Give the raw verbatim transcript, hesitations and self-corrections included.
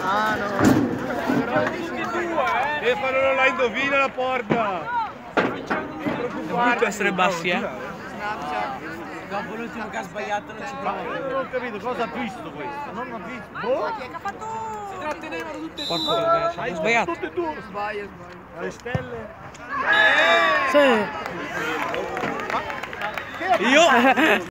Ah no. Stefano non la indovina la porta. Brutto essere bassi, eh. Dopo l'ultimo che ha sbagliato non ci provo. Non ho capito cosa ha visto questo. Non ho visto. Boh. Chi è che ha fatto? Si trattenevano tutte e Porco due. sbagliato. Hai sbagliato. Tutte e due. Sbaglio, sbaglio. Alle stelle. Sì. Io